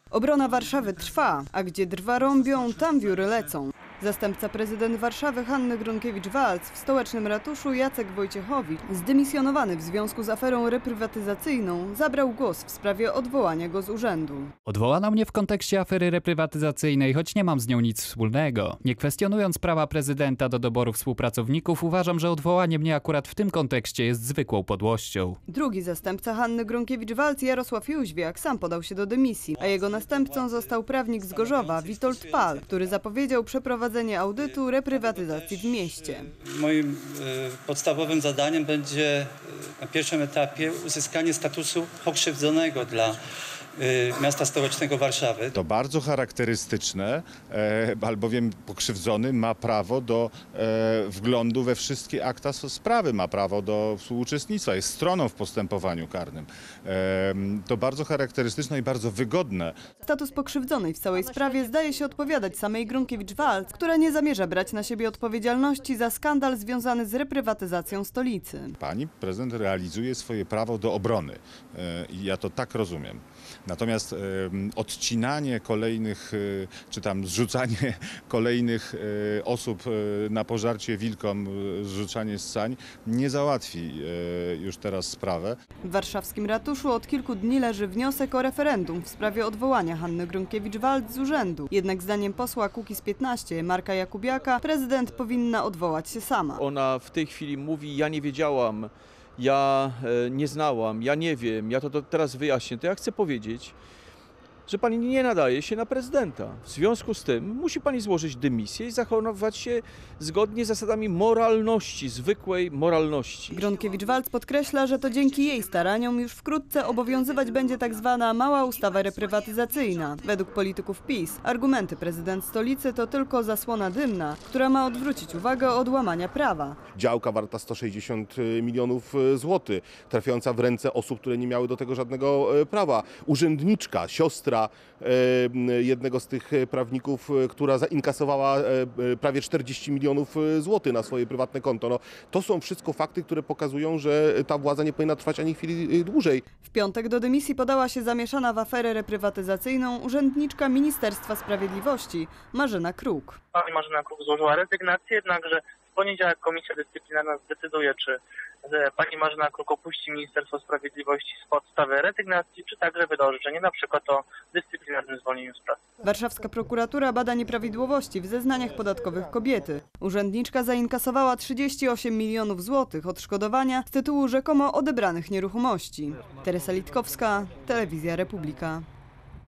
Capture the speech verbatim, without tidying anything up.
Obrona Warszawy trwa, a gdzie drwa rąbią, tam wióry lecą. Zastępca prezydent Warszawy Hanny Gronkiewicz-Waltz w stołecznym ratuszu Jacek Wojciechowicz, zdymisjonowany w związku z aferą reprywatyzacyjną, zabrał głos w sprawie odwołania go z urzędu. Odwołano mnie w kontekście afery reprywatyzacyjnej, choć nie mam z nią nic wspólnego. Nie kwestionując prawa prezydenta do doboru współpracowników, uważam, że odwołanie mnie akurat w tym kontekście jest zwykłą podłością. Drugi zastępca Hanny Gronkiewicz-Waltz, Jarosław Jóźwiak, sam podał się do dymisji, a jego następcą został prawnik z Gorzowa, Witold Pal, który zapowiedział przeprowadzenie audytu reprywatyzacji w mieście. Moim y, podstawowym zadaniem będzie y, na pierwszym etapie uzyskanie statusu pokrzywdzonego dla y, miasta stołecznego Warszawy. To bardzo charakterystyczne, e, albowiem pokrzywdzony ma prawo do e, wglądu we wszystkie akta sprawy, ma prawo do współuczestnictwa, jest stroną w postępowaniu karnym. E, to bardzo charakterystyczne i bardzo wygodne. Status pokrzywdzonej w całej sprawie zdaje się odpowiadać samej Gronkiewicz-Waltz, która nie zamierza brać na siebie odpowiedzialności za skandal związany z reprywatyzacją stolicy. Pani prezydent realizuje swoje prawo do obrony e, i ja to tak rozumiem. Natomiast e, odcinanie kolejnych, e, czy tam zrzucanie kolejnych e, osób e, na pożarcie wilkom, e, zrzucanie z sań nie załatwi e, już teraz sprawę. W warszawskim ratuszu od kilku dni leży wniosek o referendum w sprawie odwołania Hanny Gronkiewicz-Waltz z urzędu. Jednak zdaniem posła Kukiz piętnaście Marka Jakubiaka prezydent powinna odwołać się sama. Ona w tej chwili mówi: ja nie wiedziałam, ja nie znałam, ja nie wiem, ja to, to teraz wyjaśnię. To ja chcę powiedzieć, że pani nie nadaje się na prezydenta. W związku z tym musi pani złożyć dymisję i zachowywać się zgodnie z zasadami moralności, zwykłej moralności. Gronkiewicz-Waltz podkreśla, że to dzięki jej staraniom już wkrótce obowiązywać będzie tak zwana mała ustawa reprywatyzacyjna. Według polityków PiS argumenty prezydent stolicy to tylko zasłona dymna, która ma odwrócić uwagę od łamania prawa. Działka warta sto sześćdziesiąt milionów złotych, trafiająca w ręce osób, które nie miały do tego żadnego prawa. Urzędniczka, siostra jednego z tych prawników, która zainkasowała prawie czterdzieści milionów złotych na swoje prywatne konto. No, to są wszystko fakty, które pokazują, że ta władza nie powinna trwać ani chwili dłużej. W piątek do dymisji podała się zamieszana w aferę reprywatyzacyjną urzędniczka Ministerstwa Sprawiedliwości Marzena Kruk. Pani Marzena Kruk złożyła rezygnację, jednakże w poniedziałek Komisja Dyscyplinarna zdecyduje, czy pani Marzena Kruk opuści Ministerstwo Sprawiedliwości z podstawy rezygnacji, czy także wyda orzeczenie, na przykład o dyscyplinarnym zwolnieniu z pracy. Warszawska prokuratura bada nieprawidłowości w zeznaniach podatkowych kobiety. Urzędniczka zainkasowała trzydzieści osiem milionów złotych odszkodowania z tytułu rzekomo odebranych nieruchomości. Teresa Litkowska, Telewizja Republika.